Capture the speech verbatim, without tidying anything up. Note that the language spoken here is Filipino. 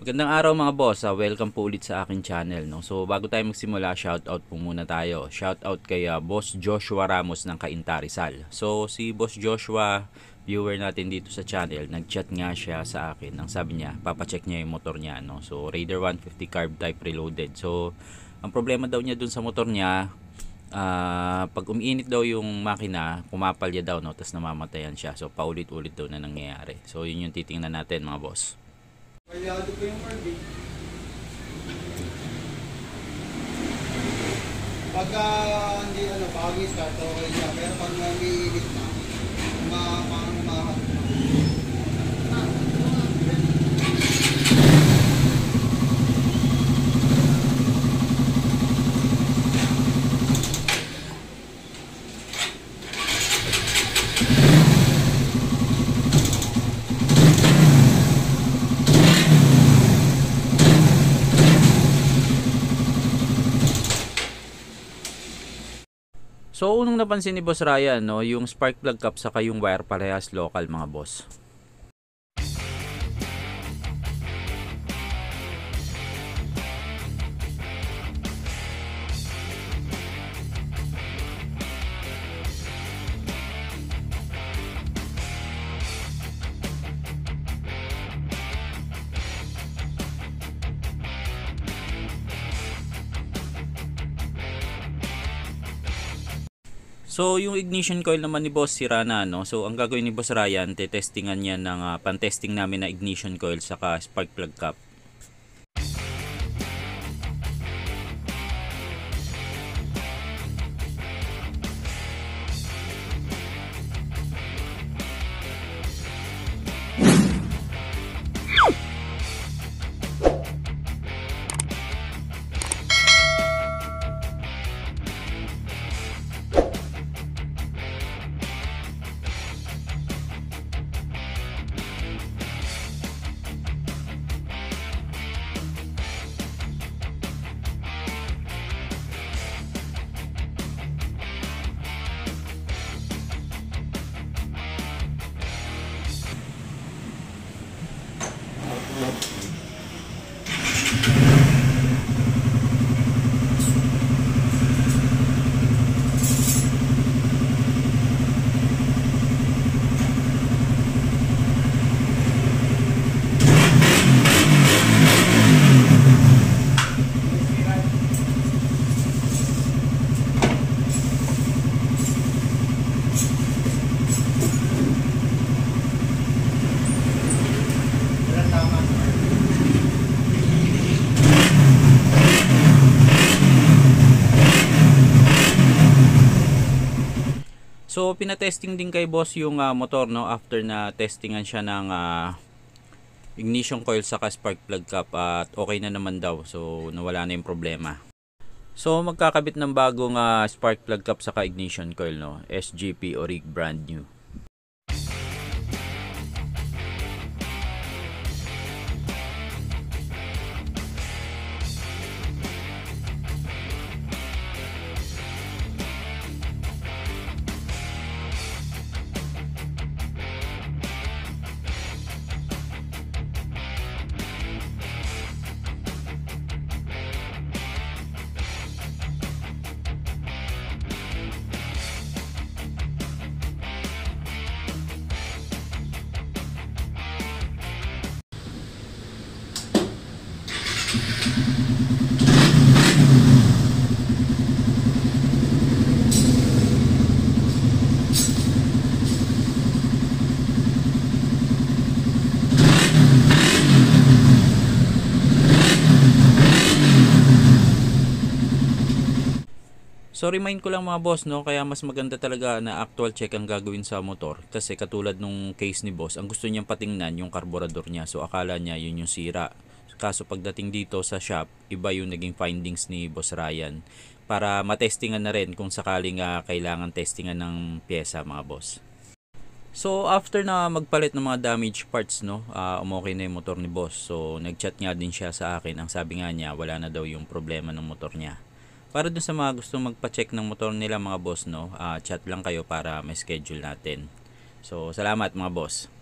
Magandang araw mga boss, ah, welcome po ulit sa akin channel. No? So bago tayo magsimula, shoutout po muna tayo. Shoutout kay ah, Boss Joshua Ramos ng Cainta Rizal. So si Boss Joshua, viewer natin dito sa channel, nag-chat nga siya sa akin. Ang sabi niya, papacheck niya yung motor niya. No? So Raider one fifty carb type reloaded. So ang problema daw niya dun sa motor niya, ah, pag umiinit daw yung makina, pumapalya daw, no? Tapos namamatayan siya. So paulit-ulit daw na nangyayari. So yun yung titingnan natin mga boss. Kalyado pa yung word eh. Pagka hindi ano, pagis ka, okay siya. Pero pag namiinit na, ma- parang mahat na. So unang napansin ni Boss Ryan, no, yung spark plug cap saka yung wire parehas local mga boss. So yung ignition coil naman ni Boss sira na, no. So ang gagawin ni Boss Ryan, te-testingan niya ng uh, pan-testing namin na ignition coil saka spark plug cap. Wala tama. So pinatesting din kay Boss yung uh, motor, no, after na testingan siya ng uh, ignition coil saka spark plug cap at okay na naman daw. So nawala na yung problema. So magkakabit ng bagong uh, spark plug cap saka ignition coil, no, S G P Orig brand new. So remind ko lang mga boss, no, kaya mas maganda talaga na actual check ang gagawin sa motor kasi katulad nung case ni boss, ang gusto niyang patingnan yung carburetor niya. So akala niya yun yung sira. Kaso pagdating dito sa shop, iba yung naging findings ni Boss Ryan para matestingan na rin kung sakaling uh, kailangan testingan ng pyesa mga boss. So after na magpalit ng mga damage parts, no, uh, umokay na yung motor ni boss. So nagchat nga din siya sa akin. Ang sabi nga niya, wala na daw yung problema ng motor niya. Para dun sa mga gustong magpa-check ng motor nila mga boss, no, uh, chat lang kayo para may schedule natin. So salamat mga boss.